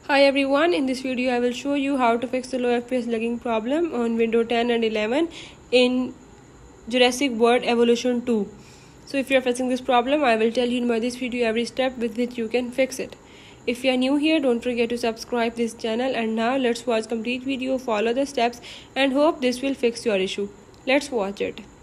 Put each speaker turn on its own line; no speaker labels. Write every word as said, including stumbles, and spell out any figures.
Hi everyone, in this video I will show you how to fix the low F P S lagging problem on Windows ten and eleven in Jurassic World Evolution two. So if you are facing this problem, I will tell you in my this video every step with which you can fix it. If you are new here, don't forget to subscribe this channel, and now let's watch complete video, follow the steps and hope this will fix your issue. Let's watch it.